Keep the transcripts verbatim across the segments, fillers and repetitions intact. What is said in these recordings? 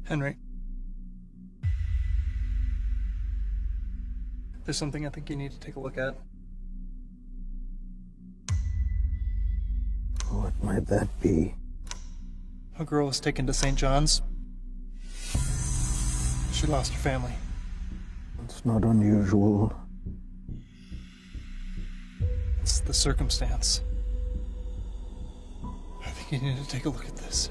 Henry. There's something I think you need to take a look at. What might that be? A girl was taken to Saint John's. She lost her family. It's not unusual. It's the circumstance. I think you need to take a look at this.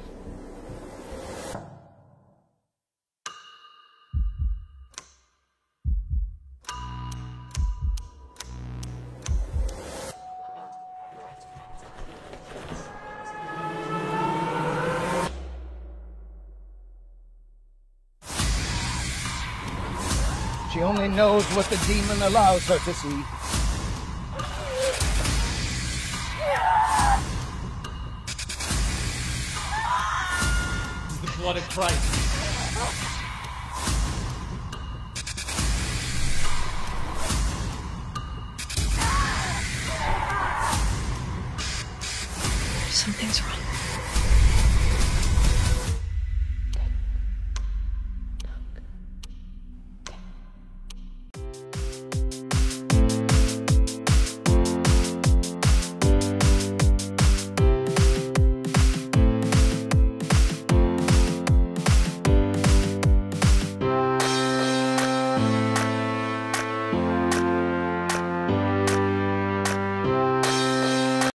She only knows what the demon allows her to see. This is the blood of Christ. Something's wrong.